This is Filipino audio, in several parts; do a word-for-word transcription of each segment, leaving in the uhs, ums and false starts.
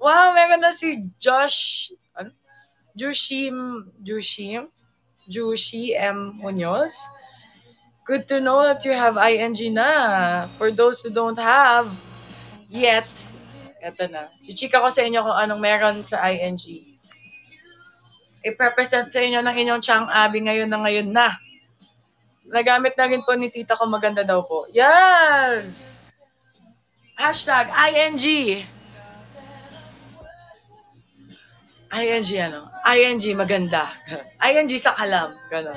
Wow, meron na si Josh, ano? Jushim, Jushim, Jushi M. Munoz. Good to know that you have I N G na. For those who don't have yet, eto na. Si chika ko sa inyo kung anong meron sa I N G. I-represent sa inyo ng inyong Tyang Abi ngayon na ngayon na. Nagamit na rin po ni tita ko, maganda daw po. Yes! Hashtag I N G. I N G ano? I N G maganda. I N G sa kalam. Ganon.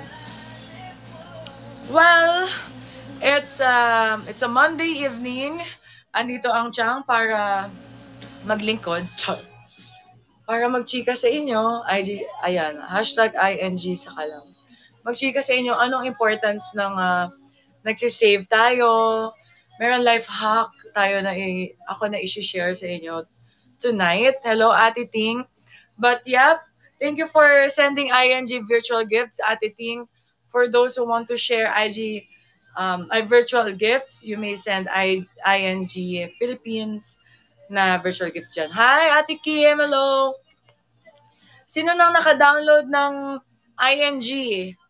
Well, it's um, it's a Monday evening. Andito ang Tyang para maglingkod. Para magchika sa inyo. I G, ayan. Hashtag I N G sa kalam. Magchika sa inyo anong importance ng uh, nagsisave tayo. Meron life hack tayo na i- ako na i-share sa inyo tonight. Hello, Ate Ting. But yep, thank you for sending I N G virtual gifts, Ate Ting. For those who want to share I G um, I virtual gifts, you may send I, ING Philippines na virtual gifts dyan. Hi, Ate Kim. Hello. Sino nang naka-download ng I N G?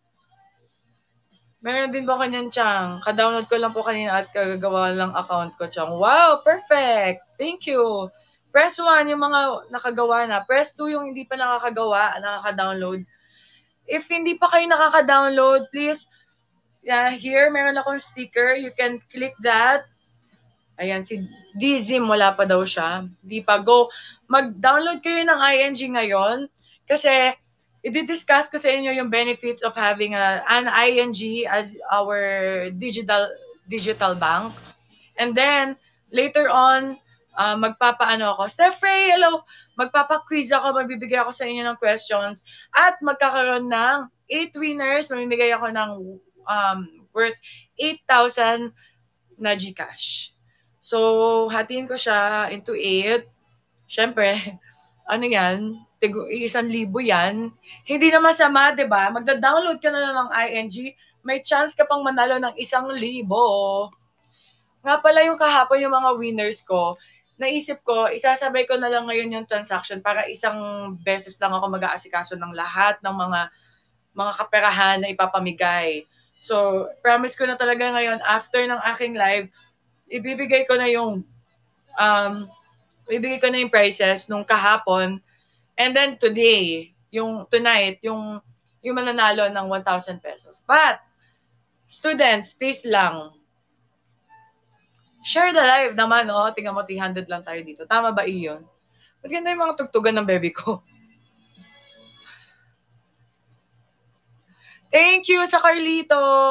Meron din ba kanyan, Tyang? Ka-download ko lang po kanina at kagagawa lang account ko, Tyang. Wow, perfect! Thank you! Press one yung mga nakagawa na. Press two yung hindi pa nakakagawa, nakaka-download. If hindi pa kayo nakaka-download, please, yeah, here, meron akong sticker. You can click that. Ayan, si Dizim, wala pa daw siya. Di pa, go. Mag-download kayo ng I N G ngayon kasi i-discuss ko sa inyo yung benefits of having a, an I N G as our digital digital bank. And then, later on, uh, magpapaano ako. Steph Ray, hello! Magpapa-quiz ako, magbibigay ako sa inyo ng questions. At magkakaroon ng eight winners, mamimigay ako ng um, worth eight thousand na Gcash. So, hatiin ko siya into eight. Siyempre, ano yan? Tigo, isang libo yan. Hindi naman sama, di ba? Magda-download ka na lang ng I N G, may chance ka pang manalo ng isang libo. Nga pala yung kahapon yung mga winners ko, naisip ko, isasabay ko na lang ngayon yung transaction para isang beses lang ako mag-aasikaso ng lahat ng mga mga kaperahan na ipapamigay. So, promise ko na talaga ngayon, after ng aking live, ibibigay ko na yung um, ibibigay ko na yung prices nung kahapon. And then today, yung tonight, yung yung mananalo ng one thousand pesos. But, students, please lang, share the live naman, oh. Tingnan mo, three hundred lang tayo dito. Tama ba iyon? Ba't ganda yung mga tugtugan ng baby ko? Thank you sa Carlito!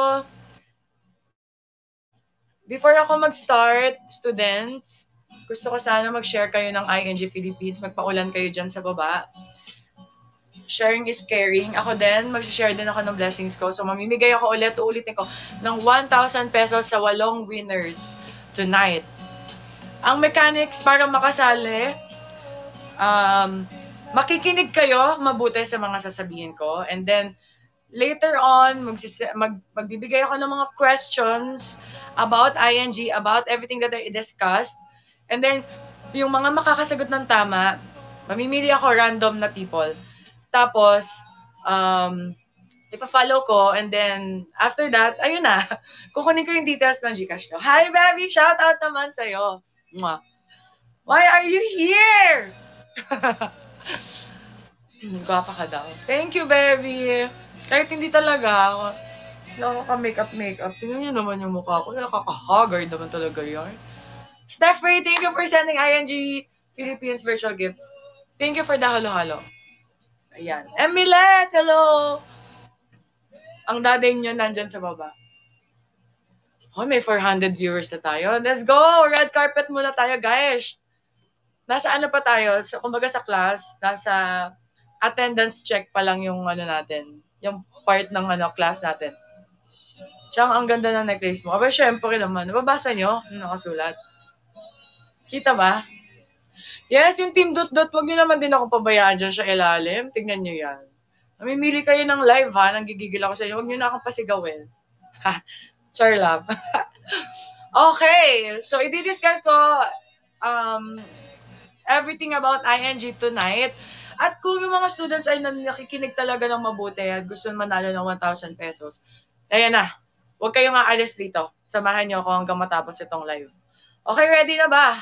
Before ako mag-start, students, gusto ko sana mag-share kayo ng I N G Philippines. Magpaulan kayo dyan sa baba. Sharing is caring. Ako din, mag-share din ako ng blessings ko. So, mamimigay ako ulit, uulitin ko, ng one thousand pesos sa walong winners tonight. Ang mechanics para makasali, um, makikinig kayo mabuti sa mga sasabihin ko. And then, later on, magsis- mag- magbibigay ako ng mga questions about I N G, about everything that I discussed. And then, yung mga makakasagot ng tama, mamimili ako random na people. Tapos, um, ipa-follow ko, and then, after that, ayun na, kukunin ko yung details ng Gcash ko. Hi, baby! Shout out naman sa'yo. Mwah. Why are you here? Gwapa ka daw. Thank you, baby! Kahit hindi talaga, nakaka-makeup-makeup. Tingnan niyo naman yung mukha ko. Nakaka-haggard naman talaga yan. Steph Ray, thank you for sending I N G Philippines virtual gifts. Thank you for the halo-halo. Ayan. Emilet, hello! Ang daday nyo nandyan sa baba. Oh, may four hundred viewers na tayo. Let's go! Red carpet muna tayo, guys. Nasa ano pa tayo? So, kumbaga sa class, nasa attendance check pa lang yung ano natin. Yung part ng ano class natin. Tyang, ang ganda ng necklace mo. Aba, syempre naman. Nababasa nyo? Nakasulat. Kita ba? Yes, yung Team Dot Dot, wag nyo naman din ako pabayaan dyan sa ilalim. Tingnan nyo yan. Namimili kayo ng live, ha? Nanggigigil ako sa inyo. Huwag nyo na akong pasigawin. Ha? Char love. Okay. So, i-discuss ko, um, everything about I N G tonight. At kung yung mga students ay nakikinig talaga ng mabuti at gusto manalo ng one thousand pesos, ayan na. Huwag kayong aalis dito. Samahan niyo ako hanggang matapos itong live. Okay, ready na ba?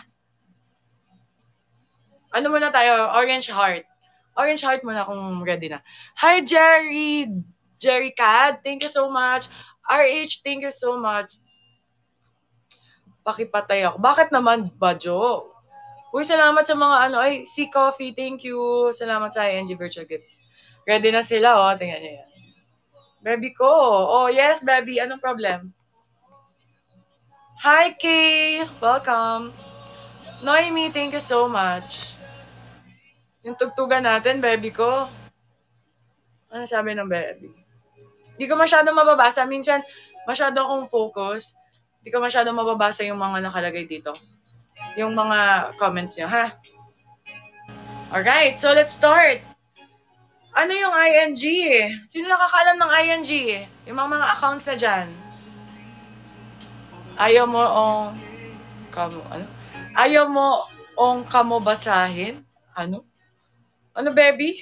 Ano muna tayo? Orange heart. Orange heart muna kung ready na. Hi, Jerry! Jerry Cad, thank you so much. R H, thank you so much. Pakipatay ako. Bakit naman, Badjo? Uy, salamat sa mga ano. Ay, si Coffee, thank you. Salamat sa I N G Virtual Gifts. Ready na sila, oh. Tingnan niyo yan. Baby ko. Oh, yes, baby. Anong problem? Hi, Kay. Welcome. Noemi, thank you so much. Yung tugtugan natin, baby ko. Ano sabi ng baby? Di ko masyado mababasa. Minsan, masyado akong focus. Di ko masyado mababasa yung mga nakalagay dito. Yung mga comments nyo, ha? Alright, so let's start. Ano yung I N G? Sino nakakaalam ng I N G? Yung mga, mga accounts na dyan. Ayaw mo ong... Kamo, ano? Ayaw mo ong kamo basahin? Ano? Ano, baby?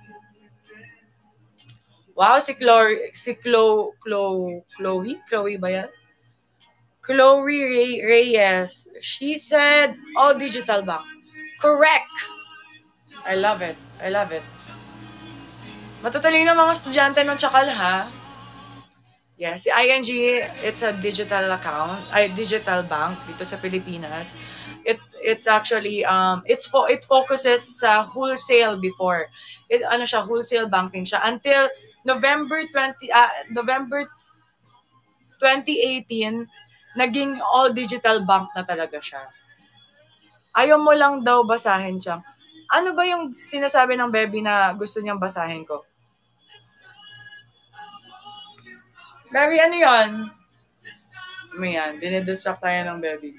Wow, si Chloe, si Chloe, Chloe, Chloe, Chloe ba yan? Chloe Ray, Reyes. She said, all digital bank. Correct. I love it. I love it. Matatalino mga estudyante ng Chakal, ha? Yeah, si I N G, it's a digital account, ay digital bank dito sa Pilipinas. It's it's actually um it's fo- it focuses sa wholesale before. It ano siya, wholesale banking siya until November twentieth uh, November twenty eighteen, naging all digital bank na talaga siya. Ayaw mo lang daw basahin siya. Ano ba yung sinasabi ng baby na gusto niyang basahin ko? Baby, ano yun? Mayan, dinidistract tayo ng baby.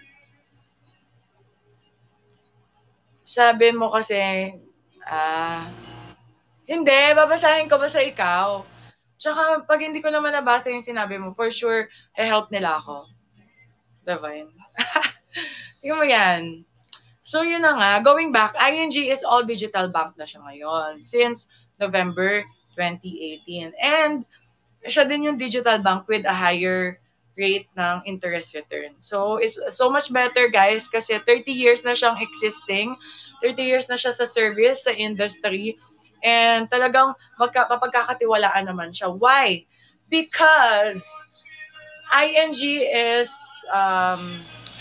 Sabi mo kasi, ah, hindi, babasahin ko ba sa ikaw? Tsaka, pag hindi ko naman nabasa yung sinabi mo, for sure, he-help nila ako. Divine. Tingnan mo yan. So, yun na nga. Going back, I N G is all digital bank na siya ngayon since November twenty eighteen. And, siya din yung digital bank with a higher rate ng interest return. So, it's so much better, guys, kasi thirty years na siyang existing. thirty years na siya sa service, sa industry. And talagang magka, mapagkakatiwalaan naman siya. Why? Because I N G is um,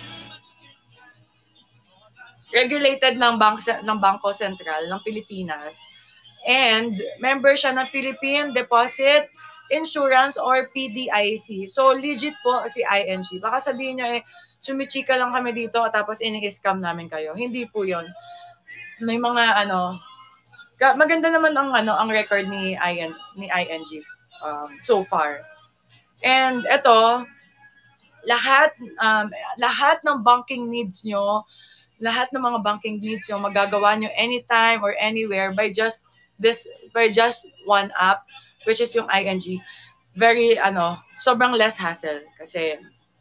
regulated ng, bank, ng Bangko Sentral ng Pilipinas. And member siya ng Philippine Deposit Insurance or P D I C. So, legit po si I N G. Baka sabihin nyo eh, sumichika lang kami dito tapos ini-scam namin kayo. Hindi po yon. May mga ano, maganda naman ang ano ang record ni I N ni I N G um, so far. And eto, lahat um, lahat ng banking needs nyo, lahat ng mga banking needs nyo magagawa nyo anytime or anywhere by just this by just one app, which is yung I N G. Very ano, sobrang less hassle kasi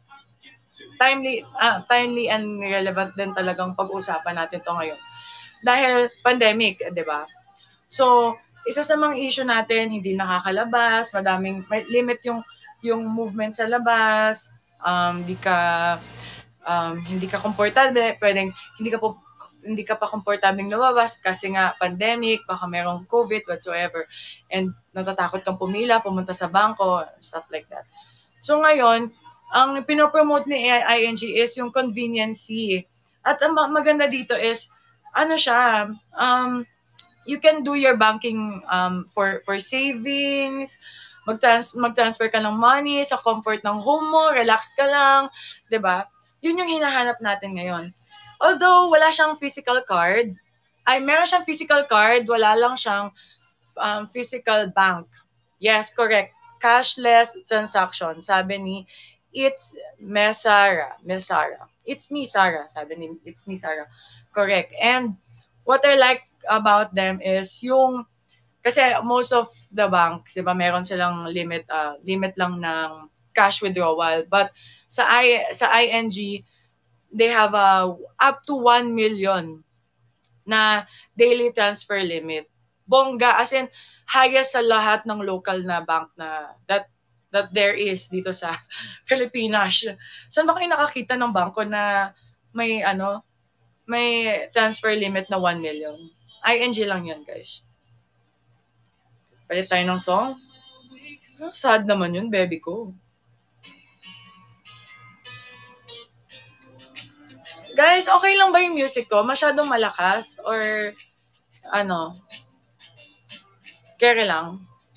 timely ah, timely and relevant din talagang pag-usapan natin to ngayon. Dahil pandemic, 'di ba? So, isa sa mga issue natin, hindi nakakalabas, madaming may limit yung yung movement sa labas, um di ka um hindi ka komportable, pwedeng hindi ka po hindi ka pa komportableng lumabas kasi nga pandemic, baka merong COVID, whatsoever. And natatakot kang pumila, pumunta sa bangko, stuff like that. So ngayon, ang pinopromote ni I N G is yung conveniency. At ang maganda dito is, ano siya, um, you can do your banking um, for for savings, mag-trans- mag-transfer ka ng money sa comfort ng home mo, relax ka lang, 'di ba? Yun yung hinahanap natin ngayon. Although wala siyang physical card, ay meron siyang physical card, wala lang siyang um, physical bank. Yes, correct. Cashless transaction, sabi ni It's Mesara. Mesara. It's me, Sarah. Sabi ni It's me, Sarah. Correct. And what I like about them is yung, kasi most of the banks, di ba, meron silang limit, uh, limit lang ng cash withdrawal. But sa I, sa I N G, they have a up to one million na daily transfer limit. Bongga, as in, highest sa lahat ng local na bank na that that there is dito sa Pilipinas. Saan ba kayo nakakita ng bangko na may ano, may transfer limit na one million? I N G lang yan, guys. Palit tayo ng song. Sad naman yun, baby ko. Guys, okay lang ba yung music ko? Masyadong malakas? Or, ano, kere lang?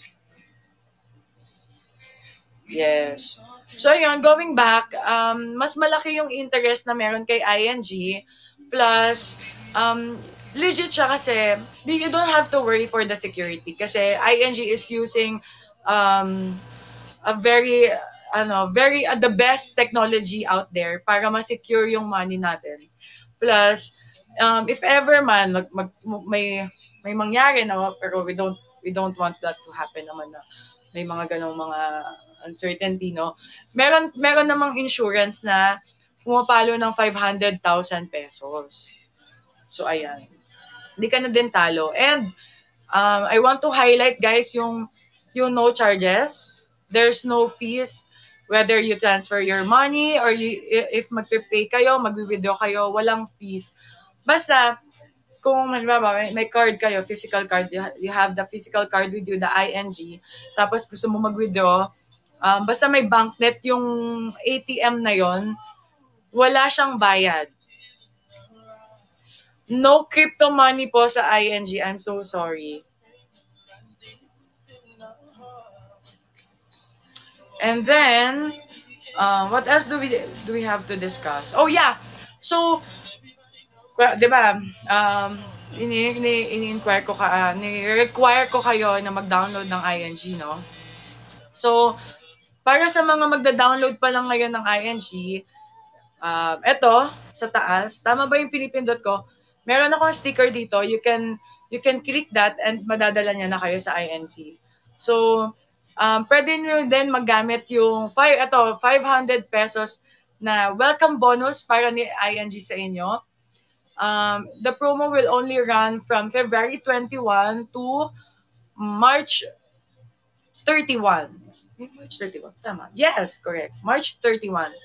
Yes. So, yun, going back, um, mas malaki yung interest na meron kay I N G. Plus, um, legit siya kasi you don't have to worry for the security. Kasi I N G is using um, a very, ano, very, uh, the best technology out there para ma-secure yung money natin. Plus, um, if ever man, mag, mag, may, may mangyari na, pero we don't, we don't want that to happen naman na may mga ganong mga uncertainty, no? Meron, meron namang insurance na pumapalo ng five hundred thousand pesos. So, ayan. Hindi ka na din talo. And, um, I want to highlight, guys, yung, yung no charges. There's no fees. Whether you transfer your money or you, if magpe-pay kayo, mag-withdraw kayo, walang fees. Basta, kung may, may card kayo, physical card, you have the physical card with you, the I N G, tapos gusto mo mag-withdraw, um, basta may banknet yung A T M na yon, wala siyang bayad. No crypto money po sa I N G. I'm so sorry. And then, uh, what else do we do we have to discuss? Oh yeah, so, well, di ba, um, ini, ini, ini-inquire ko ka, uh, ni-require ko kayo na mag-download ng I N G, no? So, para sa mga magda-download pa lang ngayon ng I N G, uh, eto, sa taas, tama ba yung pinipindot ko? Meron akong sticker dito. You can, you can click that and madadala niya na kayo sa I N G. So, um, pwede nyo din maggamit yung five, eto, five hundred pesos na welcome bonus para ni I N G sa inyo. Um, the promo will only run from February twenty-first to March thirty-first. March thirty-first, tama. Yes, correct. March thirty-first.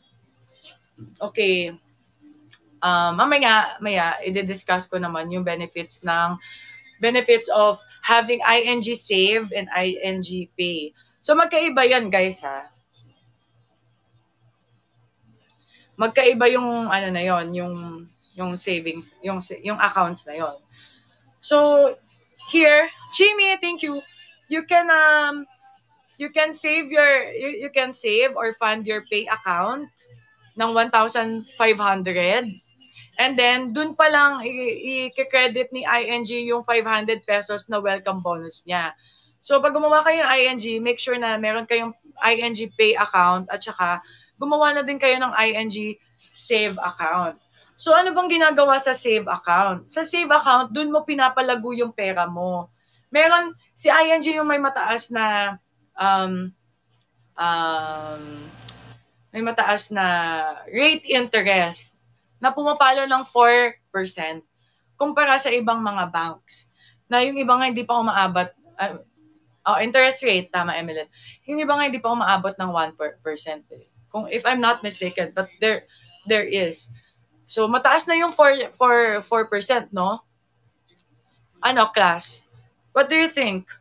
Okay. Um, mamaya, maya, i-discuss ko naman yung benefits ng benefits of having I N G Save and I N G Pay. So, magkaiba yan, guys, ha? Magkaiba yung, ano na yon, yung, yung savings, yung, yung accounts na yon. So, here, Jimmy, thank you. You can, um, you can save your, you, you can save or fund your pay account ng one thousand five hundred. And then, dun pa lang i-credit ni I N G yung five hundred pesos na welcome bonus niya. So, pag gumawa kayo ng I N G, make sure na meron kayong I N G Pay account at saka gumawa na din kayo ng I N G Save account. So, ano bang ginagawa sa Save account? Sa Save account, dun mo pinapalago yung pera mo. Meron, si I N G yung may mataas na um, um, may mataas na rate interest na pumapalo ng four percent kumpara sa ibang mga banks na yung iba nga hindi pa umaabot, uh, oh, interest rate, tama, Emily. Yung iba nga hindi pa umaabot ng one percent eh. Kung, if I'm not mistaken, but there there is. So, mataas na yung four percent, no? Ano, class? What do you think?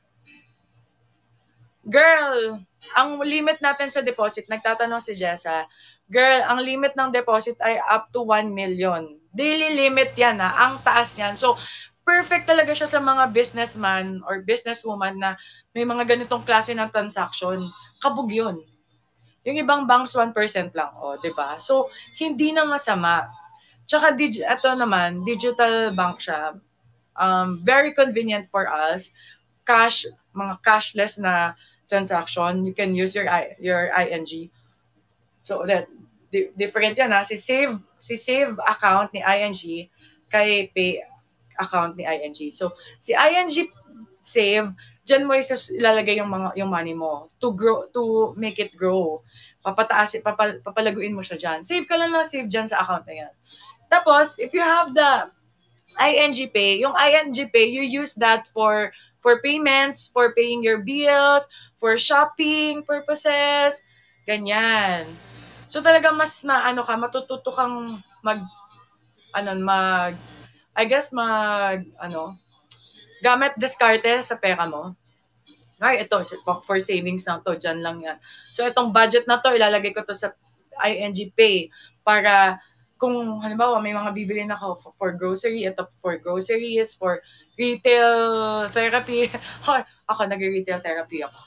Girl, ang limit natin sa deposit, nagtatanong si Jessa, girl, ang limit ng deposit ay up to one million. Daily limit yan, ha? Ang taas yan. So, perfect talaga siya sa mga businessman or businesswoman na may mga ganitong klase ng transaction. Kabog yun. Yung ibang banks, one percent lang, o, oh, diba? So, hindi na masama. Tsaka, dig- ito naman, digital bank siya. Um, very convenient for us. Cash, mga cashless na transaction, you can use your your I N G. So that di- different yan, ha. Si Save si Save account ni I N G kay Pay account ni I N G. So si I N G Save, diyan mo ilalagay yung mga yung money mo to grow, to make it grow. Papataas, papal, papalaguin mo siya diyan. Save ka lang na save diyan sa account na yan. Tapos if you have the I N G Pay. Yung I N G Pay, you use that for for payments, for paying your bills, for shopping purposes, ganyan. So talagang mas maano ka, matututo kang mag ano mag I guess mag ano gamit diskarte sa pera mo. Ay, ito, for savings na to, dyan lang yan. So, itong budget na to, ilalagay ko to sa I N G Pay para kung, halimbawa, may mga bibili na ako for grocery, ito for groceries, for retail therapy. Ako, nag-retail therapy ako.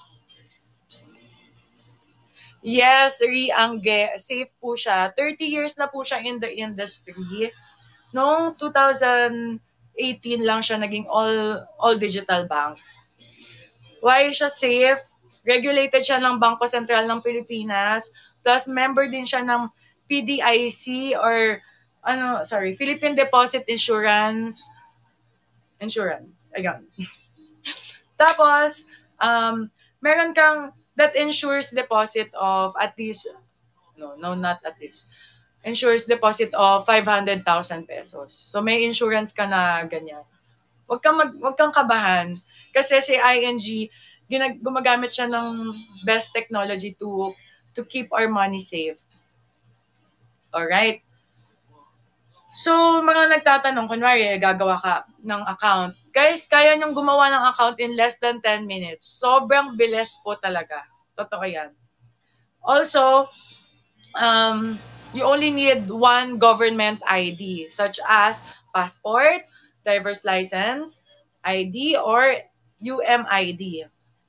Yes, Riangge. Safe po siya. thirty years na po siya in the industry. Noong two thousand eighteen lang siya naging all all digital bank. Why siya safe? Regulated siya ng Bangko Sentral ng Pilipinas. Plus, member din siya ng P D I C or, ano, sorry, Philippine Deposit Insurance. Insurance. Ayun. Tapos, um, meron kang, that ensures deposit of at least, no, no, not at least, ensures deposit of five hundred thousand pesos. So, may insurance ka na ganyan. Huwag kang, mag, huwag kang kabahan. Kasi si I N G, ginag, gumagamit siya ng best technology to to keep our money safe. Alright? So, mga nagtatanong, kunwari, gagawa ka ng account. Guys, kaya niyong gumawa ng account in less than ten minutes. Sobrang bilis po talaga. Totoo yan. Also, um, you only need one government I D, such as passport, driver's license, I D, or U M I D.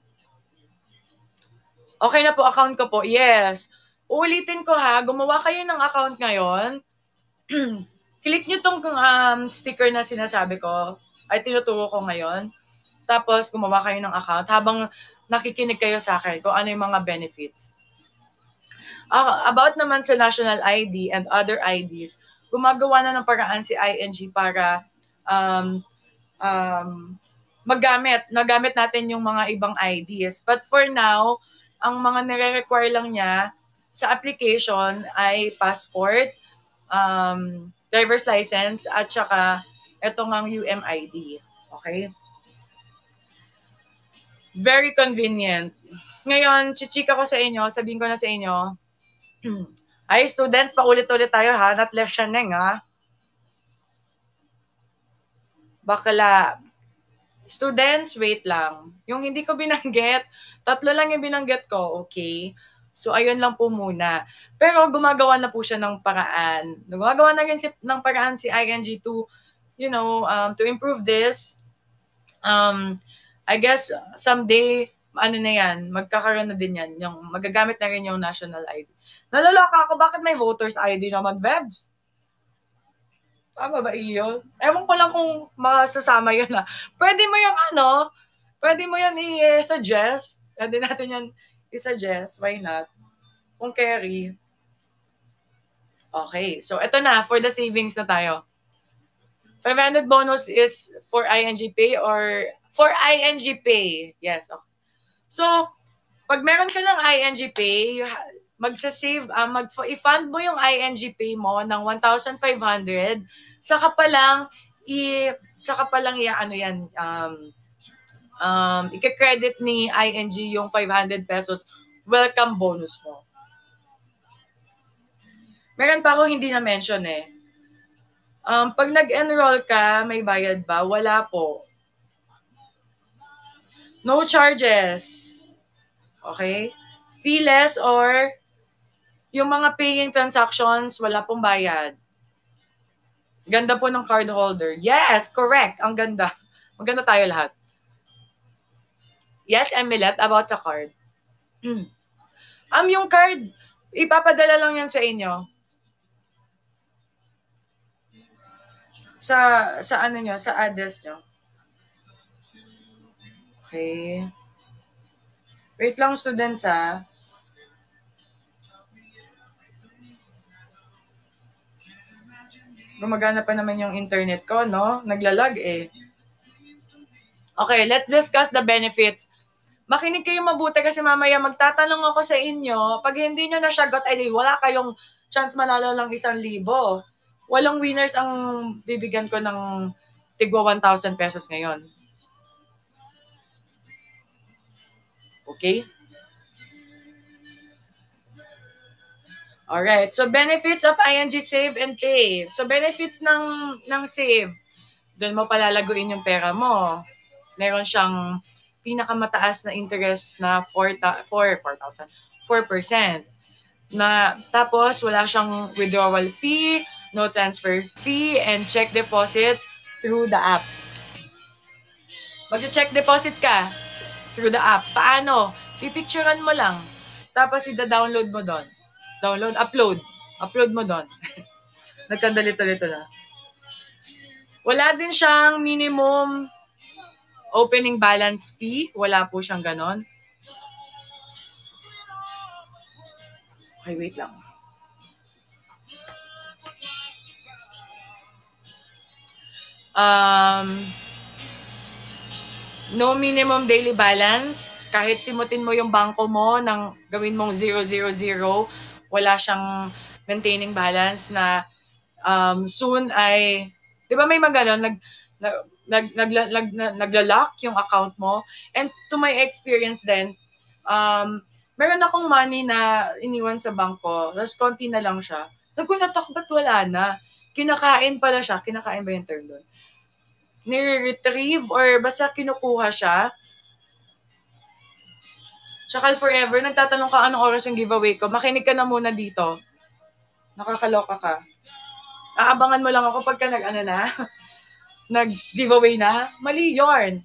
Okay na po, account ko po. Yes. Uulitin ko ha, gumawa kayo ng account ngayon. Click nyo tong um, sticker na sinasabi ko, ay tinuturo ko ngayon. Tapos gumawa kayo ng account habang nakikinig kayo sa akin kung ano yung mga benefits. Uh, about naman sa national I D and other I Ds, gumagawa na ng paraan si I N G para um, um, magamit, nagamit natin yung mga ibang I Ds. But for now, ang mga nire-require lang niya sa application ay passport, um, driver's license, at saka ito ngang U M I D. Okay? Very convenient. Ngayon, chichika ko sa inyo, sabihin ko na sa inyo, ay, students, paulit-ulit tayo ha, not left shaneng ha. Bakla. Students, wait lang. Yung hindi ko binanggit, tatlo lang yung binanggit ko, okay? So, ayun lang po muna. Pero gumagawa na po siya ng paraan. Gumagawa na rin si, ng paraan si I N G to, you know, um, to improve this. Um, I guess, someday, ano na yan, magkakaroon na din yan. Yung, magagamit na rin yung national I D. Nalaloka ako, bakit may voters I D naman, Bebs? Tama ba iyon? Ewan ko lang kung masasama yun ha. Pwede mo yung ano, pwede mo yan i-suggest. Pwede natin yan i-suggest. Why not? Kung carry. Okay. So, ito na. For the savings na tayo. five hundred bonus is for I N G Pay or for I N G Pay. Yes. Okay. So, pag meron ka ng I N G Pay, you ha- magsasave, uh, mag, i-fund mo yung I N G Pay mo ng one thousand five hundred, saka pa lang, i, saka pa lang, i, ano yan, um, um, ika-credit ni I N G yung five hundred pesos welcome bonus mo. Meron pa ako hindi na-mention eh. Um, pag nag-enroll ka, may bayad ba? Wala po. No charges. Okay? Feeless or yung mga paying transactions, wala pong bayad. Ganda po ng card holder. Yes, correct. Ang ganda. Maganda tayo lahat. Yes, Emilet, about sa card. um, yung card, ipapadala lang yan sa inyo. Sa, sa ano nyo, sa address nyo. Okay. Wait lang, students, ha. Gumagana pa naman yung internet ko, no? Naglalag eh. Okay, let's discuss the benefits. Makinig kayo mabuti kasi mamaya magtatanong ako sa inyo. Pag hindi nyo nasagot, ay wala kayong chance manalo lang isang libo. Walong winners ang bibigyan ko ng tigwa one thousand pesos ngayon. Okay? Alright. So, benefits of I N G Save and Pay. So, benefits ng, ng Save. Doon mo palalaguin yung pera mo. Meron siyang pinakamataas na interest na four thousand, four percent. Na, tapos, wala siyang withdrawal fee, no transfer fee, and check deposit through the app. Magsa-check deposit ka through the app. Paano? Pipicturean mo lang. Tapos, ida-download mo doon. Download, upload. Upload mo doon. Nagkandalito-lito na. Wala din siyang minimum opening balance fee. Wala po siyang ganon. Okay, wait lang. Um, no minimum daily balance. Kahit simutin mo yung bangko mo nang gawin mong zero zero zero, wala siyang maintaining balance na um, soon ay, di ba may mga ganon, nag, nag, nag, nag, nag, nag, nagla-lock yung account mo. And to my experience then, um, meron akong money na iniwan sa bangko, tapos konti na lang siya. Nagulat ako, ba't wala na? Kinakain pala siya. Kinakain ba yung term doon? Nire-retrieve or basta kinukuha siya. Tsaka forever, nagtatanong ka anong oras yung giveaway ko. Makinig ka na muna dito. Nakakaloka ka. Aabangan mo lang ako pagka nag, ano na, nag-giveaway na. Mali yun.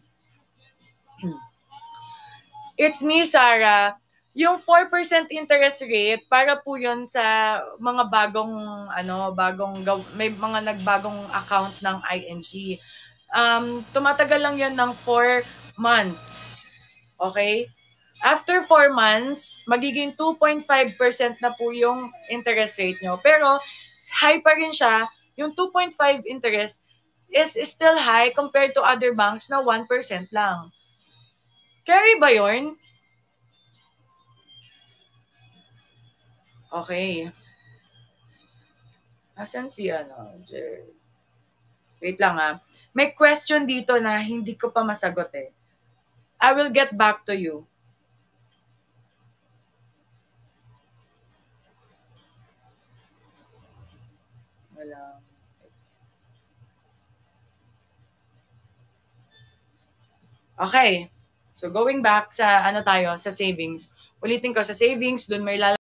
It's me, Sarah. Yung four percent interest rate, para po yun sa mga bagong, ano, bagong, may mga nagbagong account ng I N G. Um, tumatagal lang yun ng four months. Okay? After four months, magiging two point five percent na po yung interest rate nyo. Pero, high pa rin siya. Yung two point five interest is, is still high compared to other banks na one percent lang. Carry ba yun? Okay. Asan si ano? Jer? Wait lang ah. May question dito na hindi ko pa masagot eh. I will get back to you. Wala. Okay. So going back sa ano tayo, sa savings. Ulitin ko, sa savings, dun may lalagay